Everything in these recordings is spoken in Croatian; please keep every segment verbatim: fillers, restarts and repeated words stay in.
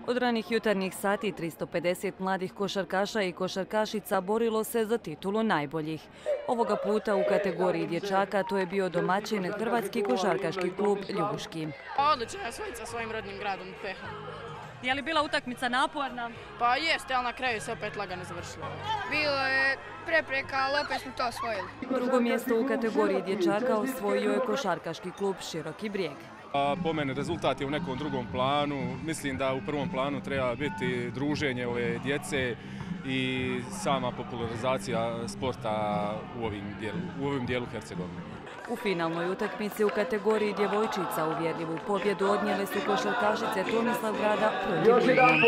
Od ranih jutarnjih sati tristo pedeset mladih košarkaša i košarkašica borilo se za titulu najboljih. Ovoga puta u kategoriji dječaka to je bio domaćin Hrvatski košarkaški klub Ljubuški. Odlična osvojica svojim rodnim gradom Pehom. Je li bila utakmica naporna? Pa jeste, ali na kraju se opet lagano završilo. Bilo je prepreka, ali opet smo to osvojili. Drugo mjesto u kategoriji dječaka osvojio je košarkaški klub Široki Brijeg. Po meni rezultat je u nekom drugom planu. Mislim da u prvom planu treba biti druženje ove djece i sama popularizacija sporta u ovim dijelu, u ovim dijelu Hercegovine. U finalnoj utakmici u kategoriji djevojčica uvjerljivu pobjedu odnijele su košarkašice Tomislavgrada protiv Livna.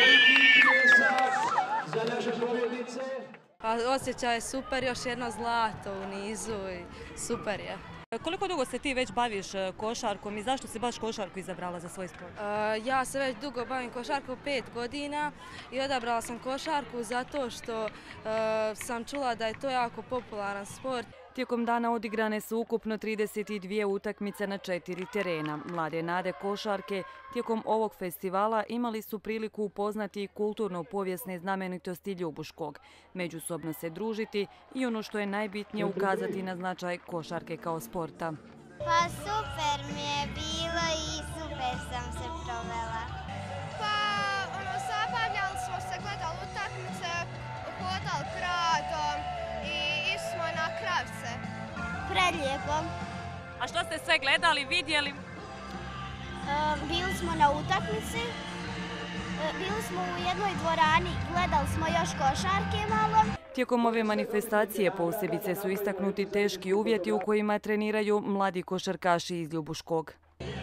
Pa osjećaj je super, još jedno zlato u nizu i super je. Koliko dugo se ti već baviš košarkom i zašto si baš košarku izabrala za svoj sport? Uh, ja se već dugo bavim košarkom, pet godina i odabrala sam košarku zato što uh, sam čula da je to jako popularan sport. Tijekom dana odigrane su ukupno trideset dvije utakmice na četiri terena. Mlade nade košarke tijekom ovog festivala imali su priliku upoznati kulturno-povijesne znamenitosti Ljubuškog, međusobno se družiti i ono što je najbitnije ukazati na značaj košarke kao sporta. Pa super mi je bilo i super sam se provela. Pa ono, zabavljali smo se, gledali utakmice, hodali kratom i išli smo na Kravce. Prelijepo. A što ste sve gledali, vidjeli? E, bili smo na utakmici, e, bili smo u jednoj dvorani, gledali smo još košarke malo. Tijekom ove manifestacije posebice su istaknuti teški uvjeti u kojima treniraju mladi košarkaši iz Ljubuškog.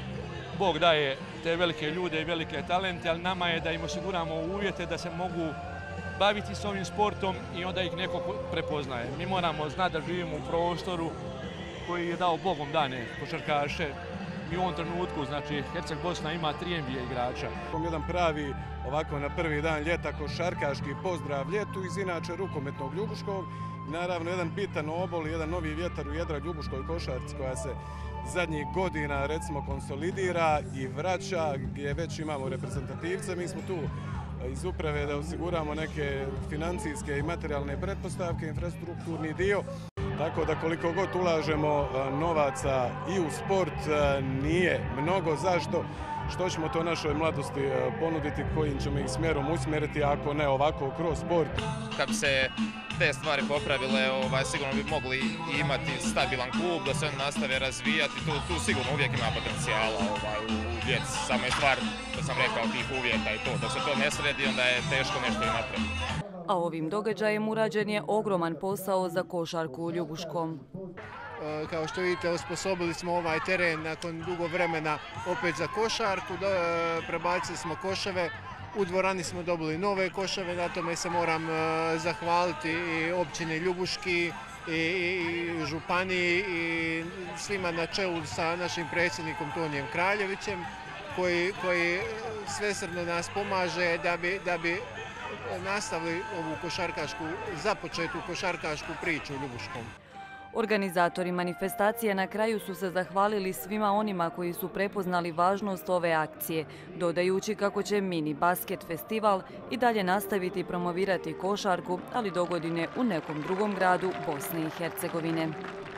Bog daje te velike ljude i velike talente, ali nama je da im osiguramo uvjete da se mogu baviti s ovim sportom i onda ih neko prepoznaje. Mi moramo znati da živimo u prostoru koji je dao Bogom dane košarkaše. Mi u ovom trenutku, znači, Herceg Bosna ima tri N B A igrača. Jedan pravi, ovako na prvi dan ljeta, košarkaški pozdrav ljetu iz inače rukometnog Ljubuškog. Naravno, jedan bitan obol, jedan novi vjetar u jedra Ljubuškoj košarci koja se zadnjih godina, recimo, konsolidira i vraća, gdje već imamo reprezentativce. Mi smo tu iz uprave da osiguramo neke financijske i materijalne pretpostavke, infrastrukturni dio. Tako da koliko god ulažemo novaca i u sport nije mnogo. Zašto? Što ćemo to našoj mladosti ponuditi, kojim ćemo ih smjerom usmjeriti, ako ne ovako kroz sport. Kad bi se te stvari popravile, ovaj, sigurno bi mogli imati stabilan klub, da se oni nastave razvijati. Tu, tu sigurno uvijek ima potencijala ovaj, u djeci. Samo je stvar, što sam rekao, tih uvjeta i to. Dok se to ne sredi, onda je teško nešto i napraviti. A ovim događajem urađen je ogroman posao za košarku u Ljubuškom. Kao što vidite, osposobili smo ovaj teren nakon dugo vremena opet za košarku, prebacili smo koševe, u dvorani smo dobili nove koševe, na tome se moram zahvaliti i općini Ljubuški i, i županiji i svima na čelu sa našim predsjednikom Tonijem Kraljevićem koji, koji svesrdno nas pomaže da bi, da bi nastavili ovu košarkašku, započetu košarkašku priču u Ljubuškom. Organizatori manifestacije na kraju su se zahvalili svima onima koji su prepoznali važnost ove akcije, dodajući kako će mini basket festival i dalje nastaviti promovirati košarku, ali dogodine u nekom drugom gradu Bosne i Hercegovine.